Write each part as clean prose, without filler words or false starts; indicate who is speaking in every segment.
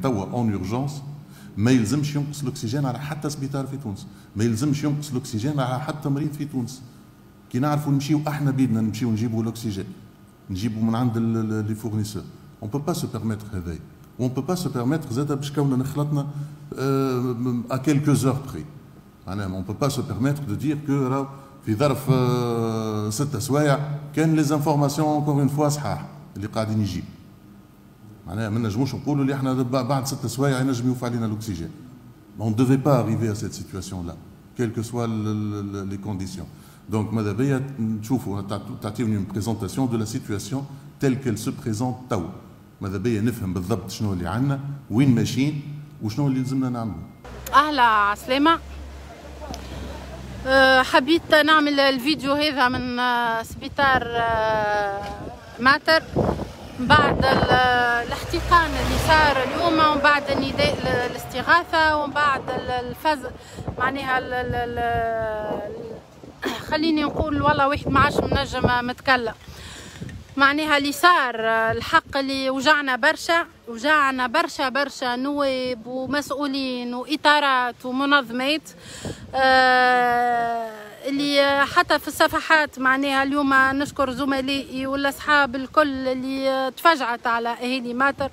Speaker 1: توا اون اورجونس ما يلزمش ينقص الاكسجين على حتى سبيطار في تونس، ما يلزمش ينقص الاكسجين على حتى مريض في تونس. كي نعرفوا نمشيو احنا بيدنا نمشيو نجيبوا الاكسجين، نجيبوا من عند لي فورنيسور، اون بو با سو بيرميتر هذايا، اون بو با سو بيرميتر زاد باش كوننا نخلطنا ا كيلكو زور بري. معناها اون بو با سو بيرميتر دو دير كو راهو في ظرف 6 سوايع كان لي زانفورماسيون اونكور اون فوا صحاح اللي قاعدين يجيب. معناها ما نجموش نقولوا اللي احنا بعد 6 سوايع ينجم يوفى علينا الاكسجين. On ne devait pas arriver à cette situation-là, quelles que soient les conditions. Donc, ماذا بيا نشوفوا تعطيوني une présentation de la situation telle qu'elle se présente توا. ماذا بيا نفهم بالضبط شنو اللي عندنا، وين ماشيين، وشنو اللي لازمنا نعملوا.
Speaker 2: أهلا عسلامة. حبيت نعمل الفيديو هذا من سبيطار ماتر بعد الاحتقان اللي صار اليوم، ومن بعد النداء الاستغاثة، ومن بعد الفزع معناها خليني نقول والله واحد ما عادش منجم متكلم. معناها اللي صار الحق اللي وجعنا برشا نواب ومسؤولين وإطارات ومنظمات اللي حتى في الصفحات. معناها اليوم نشكر زملائي والاصحاب الكل اللي تفجعت على اهالي ماتر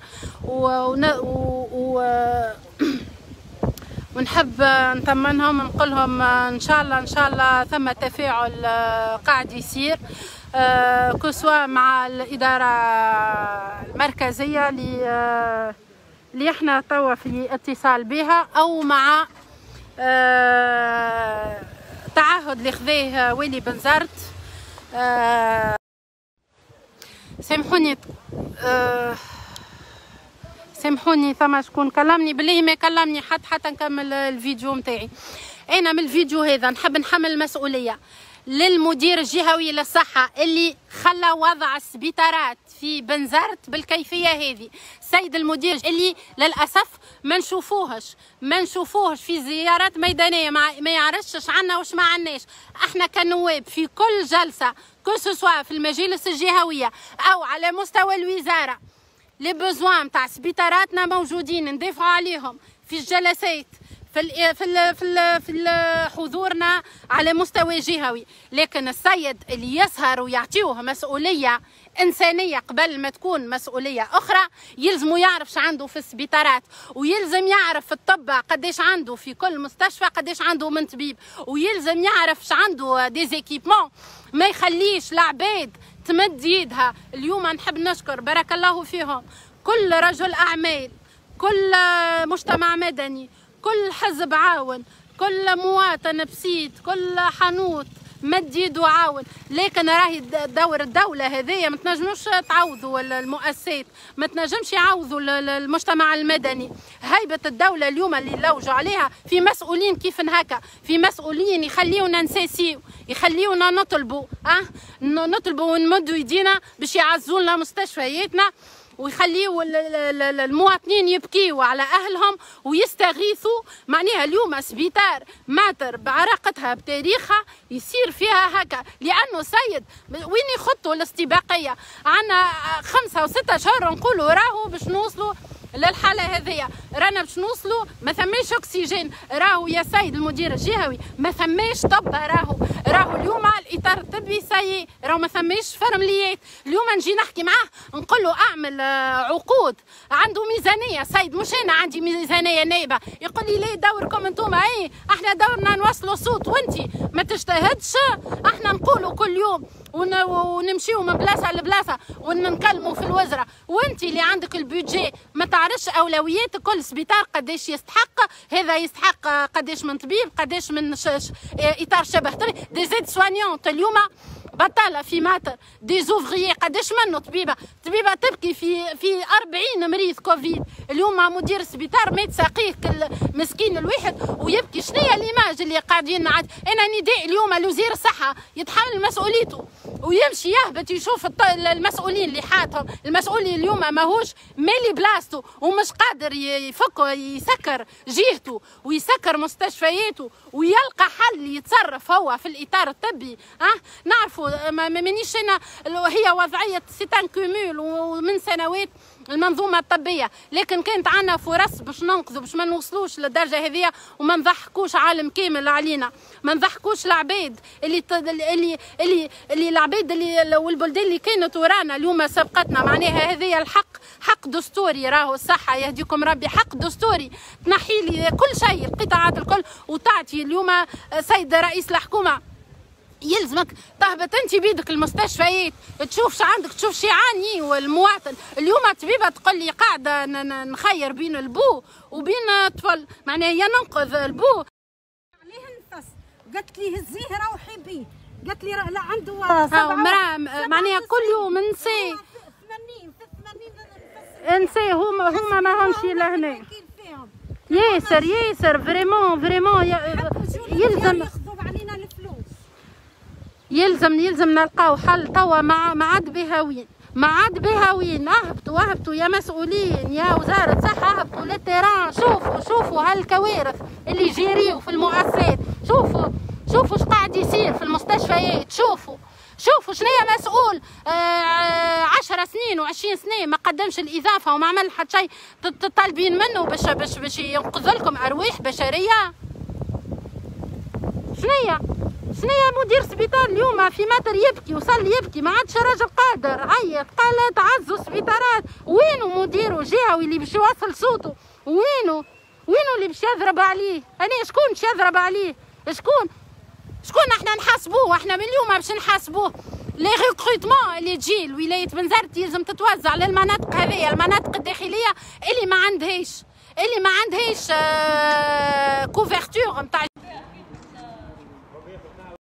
Speaker 2: ونحب نطمنهم نقولهم ان شاء الله ثم تفاعل قاعد يصير كسوا مع الاداره المركزيه اللي احنا توا في اتصال بها، او مع تعهد اللي خذاه والي بنزرت. سامحوني ثم شكون كلمني، بالله ما كلمني حتى نكمل الفيديو نتاعي. انا من الفيديو هذا نحب نحمل المسؤوليه للمدير الجهوي للصحة اللي خلى وضع السبيطارات في بنزرت بالكيفية هذه. السيد المدير اللي للأسف ما نشوفوهش في زيارات ميدانية، ما يعرفش عنا وش ما عناش. احنا كنواب في كل جلسة كسوا في المجالس الجهوية او على مستوى الوزارة لي بوزوان تاع سبيطاراتنا موجودين، ندافعوا عليهم في الجلسات في حضورنا على مستوى جهوي. لكن السيد اللي يسهر ويعطيوه مسؤولية إنسانية قبل ما تكون مسؤولية أخرى، يلزم يعرف ش عنده في السبيطارات، ويلزم يعرف في الطب قديش عنده في كل مستشفى، قديش عنده من طبيب، ويلزم يعرف ش عنده ديزيكيبمون. ما يخليش العباد تمد يدها. اليوم نحب نشكر بارك الله فيهم كل رجل أعمال، كل مجتمع مدني، كل حزب عاون، كل مواطن بسيط، كل حانوت مد يده عاون. لكن راهي دور الدولة هذيا ما تنجموش تعوضوا المؤسسات، ما تنجمش يعوضوا المجتمع المدني. هيبة الدولة اليوم اللي لوجوا عليها في مسؤولين كيف هكا، في مسؤولين يخليونا نساسيو، يخليونا نطلبوا ونمدوا يدينا باش يعزوا لنا مستشفياتنا، ويخليوا المواطنين يبكيوا على اهلهم ويستغيثوا. معناها اليوم سبيطار ماتر بعراقتها بتاريخها يصير فيها هكا، لانه سيد وين يخطوا الاستباقيه؟ عنا 5 و6 شهور نقولوا راهو باش نوصلوا للحاله هذيا، رانا باش نوصلوا ما ثماش اكسجين، راهو يا سيد المدير الجهوي ما ثماش طب، راهو اليوم الاطار الطبي سيء، راهو ما ثماش فرمليات. اليوم نجي نحكي معاه نقول له اعمل عقود، عنده ميزانيه سيد، مش انا عندي ميزانيه نايبه. يقول لي ليه دوركم انتم؟ اي احنا دورنا نوصلوا صوت، وانتي ما تجتهدش. احنا نقولوا كل يوم ونمشيو من بلاصه لبلاصه ونكلموا في الوزاره، وانت اللي عندك البيدجي ما تعرفش اولويات كل سبيطار قداش يستحق. هذا يستحق قداش من طبيب، قداش من اطار شبه طبي، دي زيد سوانيونت اليوم بطاله في ماتر، دي زوفغيي قداش منه طبيبه تبكي في 40 مريض كوفيد. اليوم مدير السبيطار مات ساقيه المسكين الواحد ويبكي. شنو هي الايماج اللي قاعدين نعد؟ انا نداء اليوم لوزير الصحه يتحمل مسؤوليته ويمشي يهبط يشوف المسؤولين اللي حاتهم. المسؤولي اليوم ماهوش مالي بلاصتو ومش قادر يفك يسكر جهته ويسكر مستشفياته ويلقى حل يتصرف هو في الاطار الطبي. نعرفوا شوفوا مانيش انا هي وضعيه سيتان كومول ومن سنوات المنظومه الطبيه، لكن كانت عندنا فرص باش ننقذوا باش ما نوصلوش للدرجه هذيا وما نضحكوش عالم كامل علينا، ما نضحكوش العباد اللي العباد اللي والبلدان اللي كانت ورانا اليوم سبقتنا. معناها هذايا الحق حق دستوري، راهو الصحه يهديكم ربي حق دستوري تنحي لي كل شيء القطاعات الكل وتعطي اليوم سيد رئيس الحكومه يلزمك تهبط انت بيدك المستشفيات تشوف شو عندك تشوف شو يعاني والمواطن. اليوم طبيبه تقول لي قاعده نخير بين البو وبين طفل، معناها يا ننقذ البو
Speaker 3: عليه النفس. قالت لي هزيه روحي بيه، قالت لي لا عنده
Speaker 2: معناها كل يوم نسي
Speaker 3: 80
Speaker 2: نسي هما ما همش لهنا ياسر فريمون يلزم نلقاو حل توا مع عاد بهاوين اهبطوا يا مسؤولين يا وزاره صحه، اهبطوا للتيران، شوفوا هالكوارث اللي جيريو في المؤسسات، شوفوا اش قاعد يصير في المستشفيات، شوفوا شنو هي مسؤول 10 سنين و20 سنه ما قدمش الاضافه وما عمل حتى شيء تطالبين منه باش ينقذ لكم ارواح بشريه. شنو هي مدير سبيطار اليوم في متر يبكي وصل يبكي ما عادش راجل قادر، عيط قال تعزوا السبيطارات. وينو مدير جهوي اللي باش يوصل صوته؟ وينو اللي باش يضرب عليه؟ شكون باش يضرب عليه؟ شكون احنا نحاسبوه؟ احنا من اليوم باش نحاسبوه. لي ريكروتمون اللي تجي لولايه بنزرت يلزم تتوزع للمناطق هذيا، المناطق الداخليه اللي ما عندهاش كوفرتور نتاع